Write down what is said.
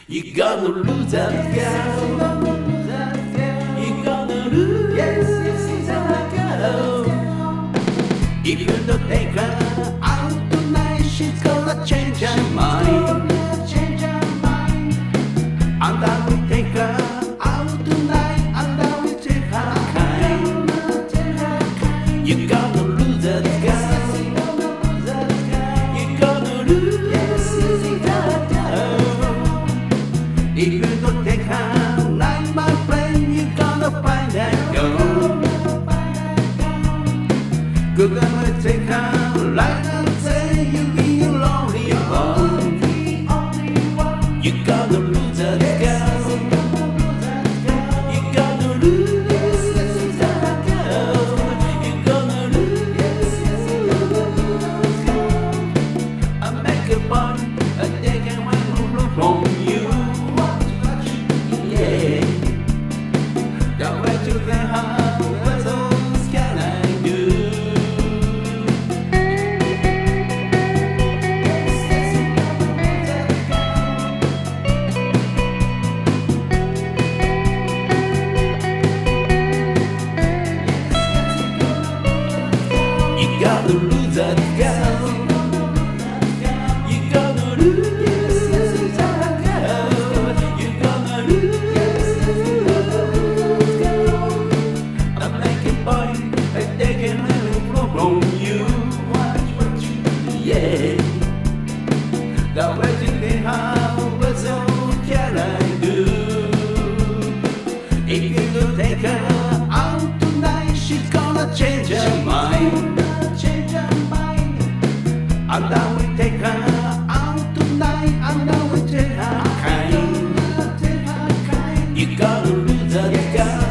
You're gonna lose that girl. You're gonna lose that girl. If you don't take her out tonight, she's gonna change her mind. And I will take her out tonight, and I will take her kind. You're gonna lose that girl. You're gonna lose that girl. If you don't take her like my friend, you're gonna find that girl. Good, gonna take her like I say, you'll be a lonely one. You're gonna lose that girl. You're gonna lose that girl. You're gonna lose. I make a point, I take a one from you. Yeah, the way to the heart, what else can I do? You gotta lose that girl. You gotta lose that girl. You gotta lose girl. I'm making point, I'm taking a from you. Yeah, the way to the heart, what else can I do? If you don't take her out tonight, she's gonna change her mind. And I will take her out tonight, and I will take her kind. You gotta lose that girl.